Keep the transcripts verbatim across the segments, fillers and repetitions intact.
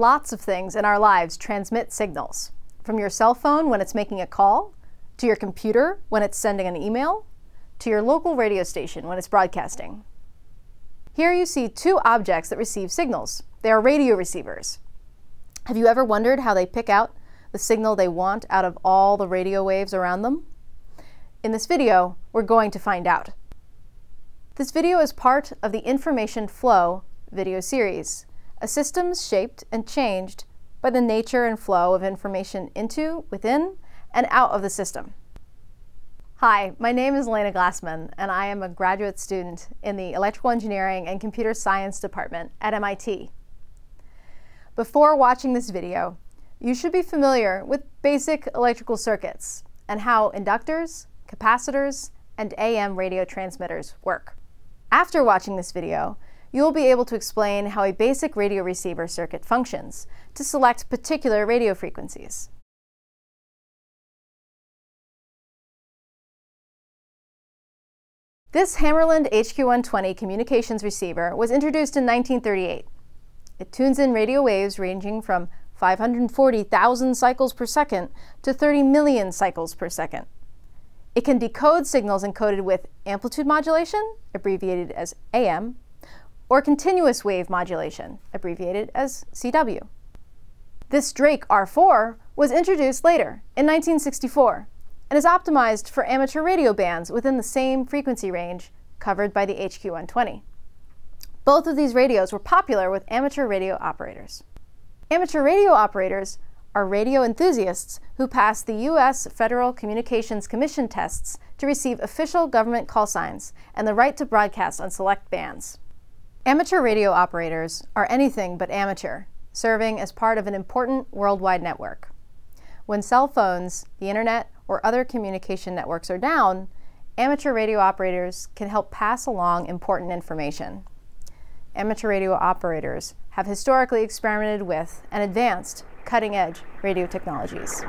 Lots of things in our lives transmit signals, from your cell phone when it's making a call, to your computer when it's sending an email, to your local radio station when it's broadcasting. Here you see two objects that receive signals. They are radio receivers. Have you ever wondered how they pick out the signal they want out of all the radio waves around them? In this video, we're going to find out. This video is part of the Information Flow video series, a system shaped and changed by the nature and flow of information into, within, and out of the system. Hi, my name is Elena Glassman, and I am a graduate student in the Electrical Engineering and Computer Science department at M I T. Before watching this video, you should be familiar with basic electrical circuits and how inductors, capacitors, and A M radio transmitters work. After watching this video, you will be able to explain how a basic radio receiver circuit functions to select particular radio frequencies. This Hammarlund H Q one twenty communications receiver was introduced in nineteen thirty-eight. It tunes in radio waves ranging from five hundred forty thousand cycles per second to thirty million cycles per second. It can decode signals encoded with amplitude modulation, abbreviated as A M, or continuous wave modulation, abbreviated as C W. This Drake R four was introduced later, in nineteen sixty-four, and is optimized for amateur radio bands within the same frequency range covered by the H Q one twenty. Both of these radios were popular with amateur radio operators. Amateur radio operators are radio enthusiasts who pass the U S Federal Communications Commission tests to receive official government call signs and the right to broadcast on select bands. Amateur radio operators are anything but amateur, serving as part of an important worldwide network. When cell phones, the internet, or other communication networks are down, amateur radio operators can help pass along important information. Amateur radio operators have historically experimented with and advanced cutting-edge radio technologies.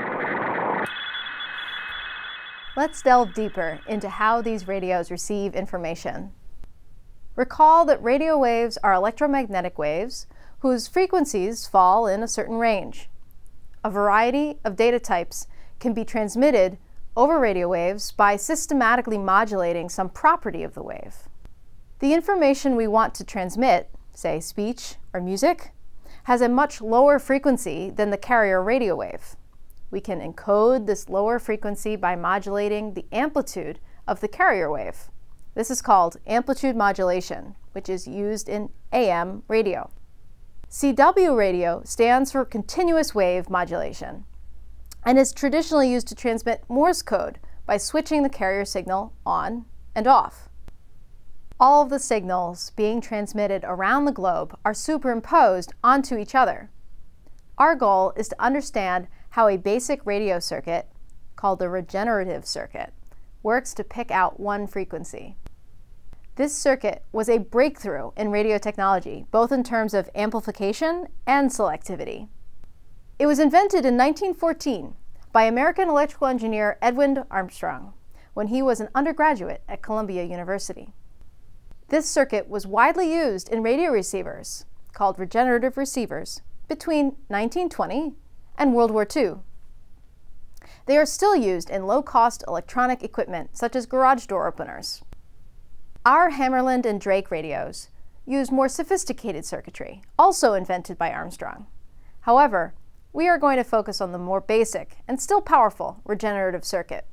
Let's delve deeper into how these radios receive information. Recall that radio waves are electromagnetic waves whose frequencies fall in a certain range. A variety of data types can be transmitted over radio waves by systematically modulating some property of the wave. The information we want to transmit, say speech or music, has a much lower frequency than the carrier radio wave. We can encode this lower frequency by modulating the amplitude of the carrier wave. This is called amplitude modulation, which is used in A M radio. C W radio stands for continuous wave modulation and is traditionally used to transmit Morse code by switching the carrier signal on and off. All of the signals being transmitted around the globe are superimposed onto each other. Our goal is to understand how a basic radio circuit, called the regenerative circuit, works to pick out one frequency. This circuit was a breakthrough in radio technology, both in terms of amplification and selectivity. It was invented in nineteen fourteen by American electrical engineer Edwin Armstrong when he was an undergraduate at Columbia University. This circuit was widely used in radio receivers, called regenerative receivers, between nineteen twenty and World War Two. They are still used in low-cost electronic equipment such as garage door openers. Our Hammarlund and Drake radios use more sophisticated circuitry, also invented by Armstrong. However, we are going to focus on the more basic and still powerful regenerative circuit.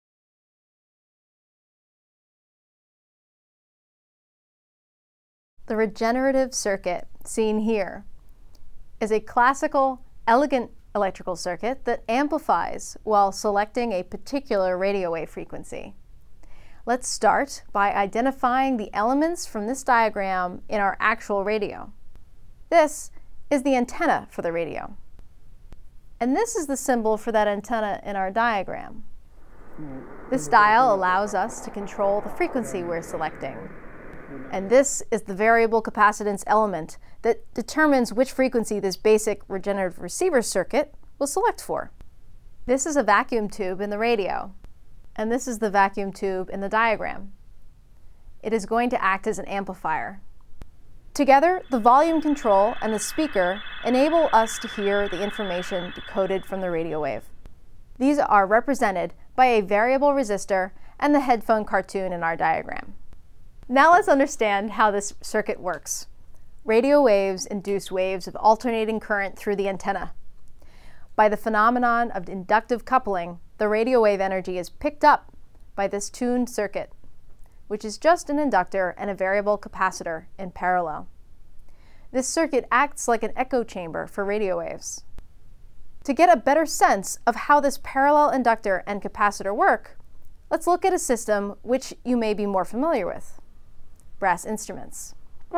The regenerative circuit, seen here, is a classical, elegant electrical circuit that amplifies while selecting a particular radio wave frequency. Let's start by identifying the elements from this diagram in our actual radio. This is the antenna for the radio. And this is the symbol for that antenna in our diagram. This dial allows us to control the frequency we're selecting. And this is the variable capacitance element that determines which frequency this basic regenerative receiver circuit will select for. This is a vacuum tube in the radio, and this is the vacuum tube in the diagram. It is going to act as an amplifier. Together, the volume control and the speaker enable us to hear the information decoded from the radio wave. These are represented by a variable resistor and the headphone cartoon in our diagram. Now let's understand how this circuit works. Radio waves induce waves of alternating current through the antenna. By the phenomenon of inductive coupling, the radio wave energy is picked up by this tuned circuit, which is just an inductor and a variable capacitor in parallel. This circuit acts like an echo chamber for radio waves. To get a better sense of how this parallel inductor and capacitor work, let's look at a system which you may be more familiar with: brass instruments.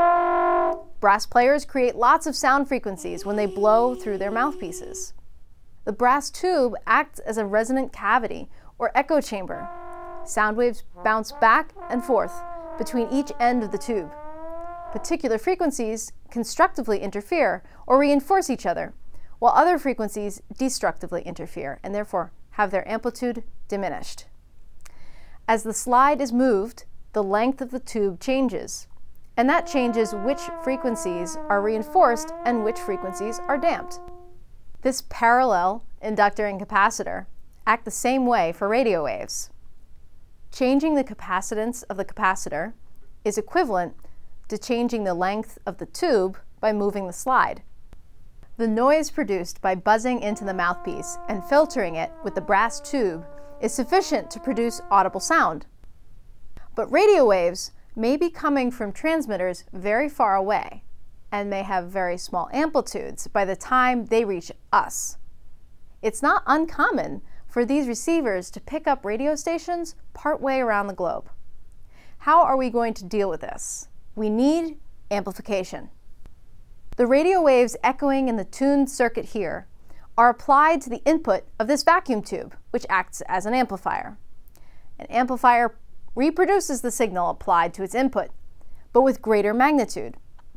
Brass players create lots of sound frequencies when they blow through their mouthpieces. The brass tube acts as a resonant cavity or echo chamber. Sound waves bounce back and forth between each end of the tube. Particular frequencies constructively interfere or reinforce each other, while other frequencies destructively interfere and therefore have their amplitude diminished. As the slide is moved, the length of the tube changes, and that changes which frequencies are reinforced and which frequencies are damped. This parallel inductor and capacitor act the same way for radio waves. Changing the capacitance of the capacitor is equivalent to changing the length of the tube by moving the slide. The noise produced by buzzing into the mouthpiece and filtering it with the brass tube is sufficient to produce audible sound. But radio waves may be coming from transmitters very far away and may have very small amplitudes by the time they reach us. It's not uncommon for these receivers to pick up radio stations partway around the globe. How are we going to deal with this? We need amplification. The radio waves echoing in the tuned circuit here are applied to the input of this vacuum tube, which acts as an amplifier. An amplifier reproduces the signal applied to its input, but with greater magnitude.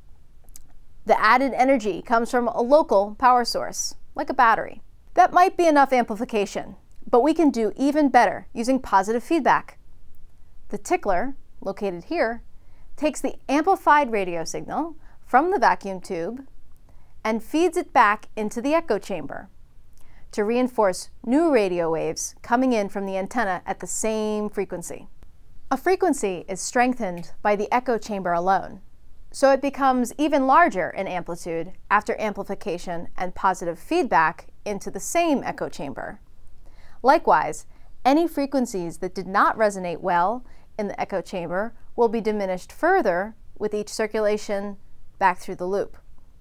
The added energy comes from a local power source, like a battery. That might be enough amplification, but we can do even better using positive feedback. The tickler, located here, takes the amplified radio signal from the vacuum tube and feeds it back into the echo chamber to reinforce new radio waves coming in from the antenna at the same frequency. A frequency is strengthened by the echo chamber alone, so it becomes even larger in amplitude after amplification and positive feedback into the same echo chamber. Likewise, any frequencies that did not resonate well in the echo chamber will be diminished further with each circulation back through the loop.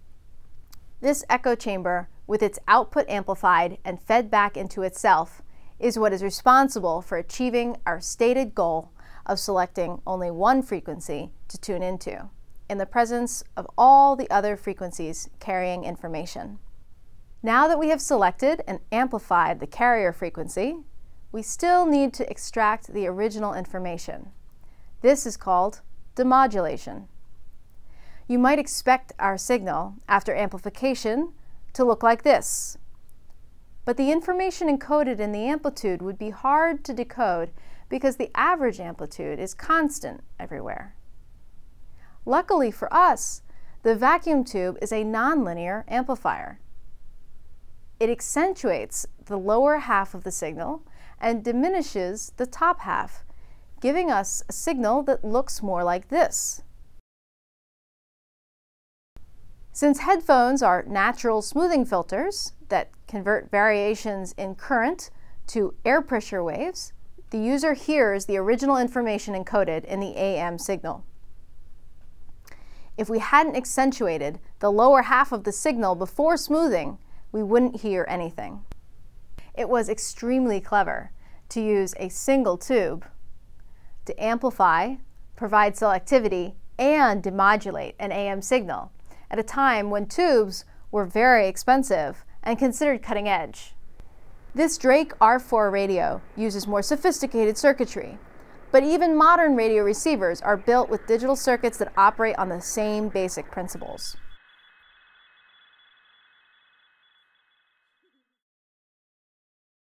This echo chamber, with its output amplified and fed back into itself, is what is responsible for achieving our stated goal of selecting only one frequency to tune into, in the presence of all the other frequencies carrying information. Now that we have selected and amplified the carrier frequency, we still need to extract the original information. This is called demodulation. You might expect our signal, after amplification, to look like this. But the information encoded in the amplitude would be hard to decode because the average amplitude is constant everywhere. Luckily for us, the vacuum tube is a nonlinear amplifier. It accentuates the lower half of the signal and diminishes the top half, giving us a signal that looks more like this. Since headphones are natural smoothing filters that convert variations in current to air pressure waves, the user hears the original information encoded in the A M signal. If we hadn't accentuated the lower half of the signal before smoothing, we wouldn't hear anything. It was extremely clever to use a single tube to amplify, provide selectivity, and demodulate an A M signal at a time when tubes were very expensive and considered cutting edge. This Drake R four radio uses more sophisticated circuitry, but even modern radio receivers are built with digital circuits that operate on the same basic principles.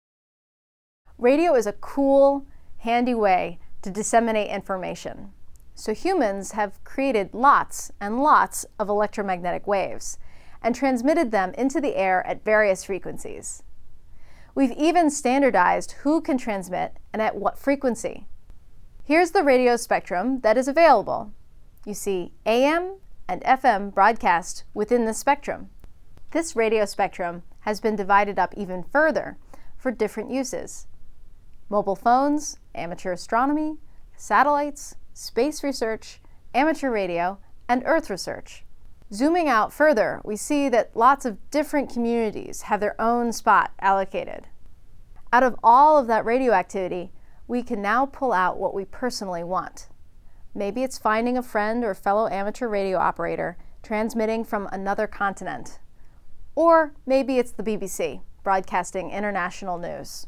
Radio is a cool, handy way to disseminate information. So humans have created lots and lots of electromagnetic waves and transmitted them into the air at various frequencies. We've even standardized who can transmit and at what frequency. Here's the radio spectrum that is available. You see A M and F M broadcast within the spectrum. This radio spectrum has been divided up even further for different uses: mobile phones, amateur astronomy, satellites, space research, amateur radio, and Earth research. Zooming out further, we see that lots of different communities have their own spot allocated. Out of all of that radio activity, we can now pull out what we personally want. Maybe it's finding a friend or fellow amateur radio operator transmitting from another continent. Or maybe it's the B B C, broadcasting international news.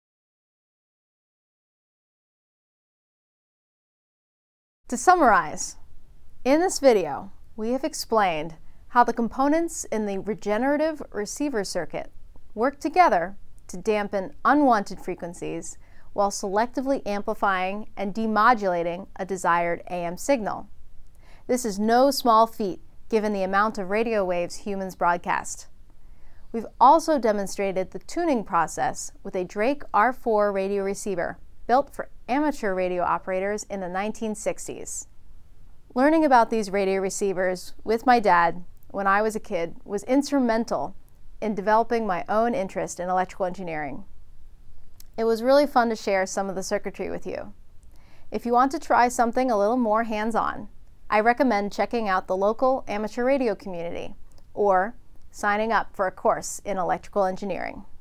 To summarize, in this video, we have explained how the components in the regenerative receiver circuit work together to dampen unwanted frequencies while selectively amplifying and demodulating a desired A M signal. This is no small feat given the amount of radio waves humans broadcast. We've also demonstrated the tuning process with a Drake R four radio receiver built for amateur radio operators in the nineteen sixties. Learning about these radio receivers with my dad when I was a kid was instrumental in developing my own interest in electrical engineering. It was really fun to share some of the circuitry with you. If you want to try something a little more hands-on, I recommend checking out the local amateur radio community or signing up for a course in electrical engineering.